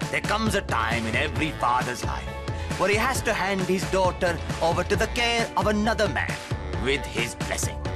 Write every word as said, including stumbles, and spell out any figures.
There comes a time in every father's life where he has to hand his daughter over to the care of another man with his blessing.